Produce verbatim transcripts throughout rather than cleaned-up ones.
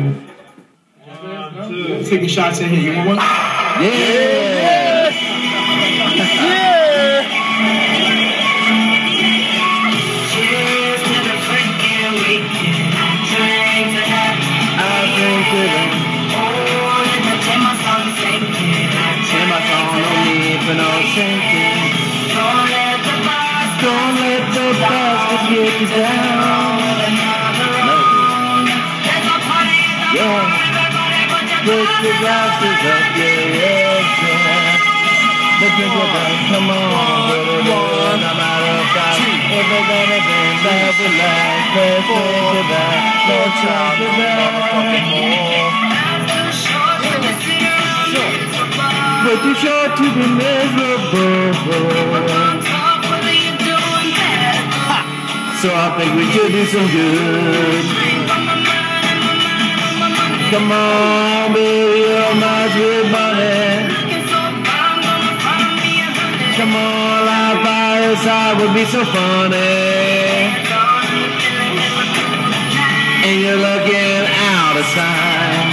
Taking shots in here. You want one? Yeah. Yeah. Cheers to the freaking weekend. Drink to that. I drink to that. Oh, let the Gemma song sing. Gemma song, no need for no sinking. Don't let the bastard, Don't let the bastard get you down. No. Yeah. Put your glasses up, yeah, yeah, yeah. Let's drink it up, come on, put it on, I'm out of sight. If we're gonna dance, have a laugh. Let's drink to that, let's drink to that. But too short to be miserable. So I think we should do some good. Come on, baby, you're my sweet bunny. Come on, life by your side would be so funny. And you're looking out of sight.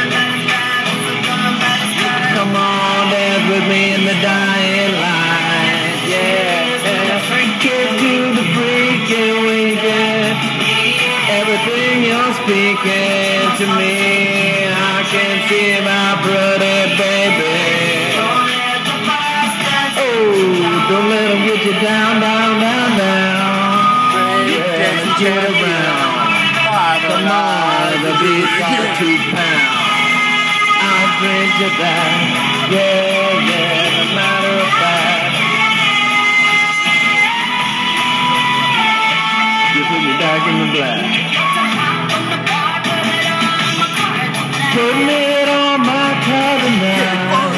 Come on, dance with me in the dying light. Yeah, kiss to the freaking weekend. Everything you're speaking to me, I can see my pretty baby. Oh, don't let them get you down, down, down, down. Yeah, get around. Come on, the beat's got two pounds. I'll drink to that. Yeah, yeah, no matter of fact. You put me back in the black. Put it on my cover now.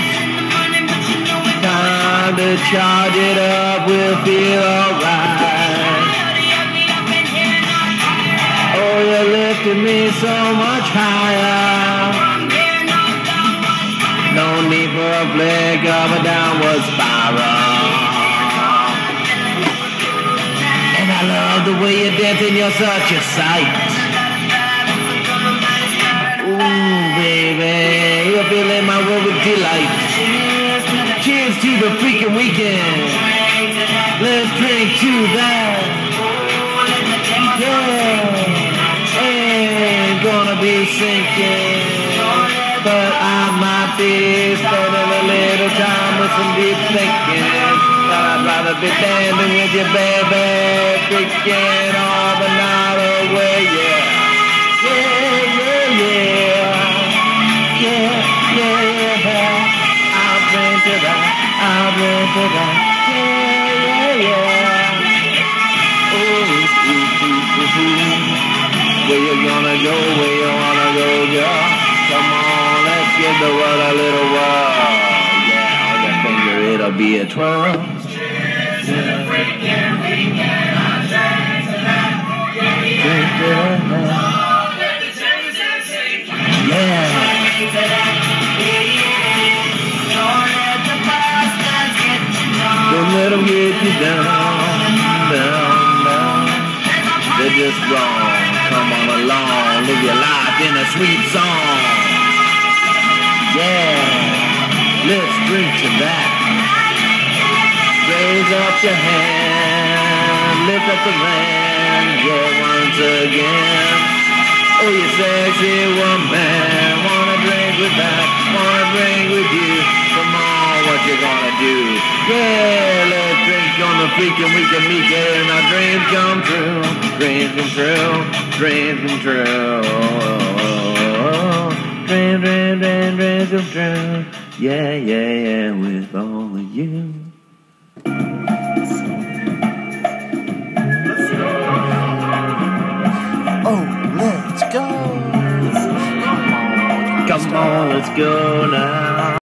Time to charge it up, we'll feel alright. Oh, you lifted me so much higher. No need for a flick of a downward spiral. And I love the way you're dancing, you're such a sight. Ooh, baby, you're filling my world with delight. Cheers to the freaking weekend. Let's drink to that. Yeah, ain't gonna be sinking, but I might be spending a little time with some deep thinking. But I'd rather be dancing with you, baby, freaking all the night away, yeah. Yeah, yeah, yeah. Yeah, yeah, yeah. I'll drink to that. I'll drink to that. Yeah, yeah, yeah. Ooh, ooh, ooh, ooh, ooh. Where you gonna go? Where you wanna go, girl? Come on, let's give the world a little whirl. Yeah, on your finger it'll be a twirl. Cheers to the freaking weekend. I'll drink to that. Drink to that. Yeah. Don't let them get you down, down, down. They're just wrong. Come on along, live your life in a sweet song. Yeah, let's drink to that. Raise up your hand, lift up the land, yeah, once again. Oh, you sexy woman, wanna drink with that, wanna drink with you. Come on, what you gonna do? Yeah, let's drink on the freaking weekend weekend. Our dreams come true, dreams come true, dreams come true. Dreams, dreams, dreams, dreams come true. Yeah, yeah, yeah, with all of you. Oh, let's go. Come on, let's go now.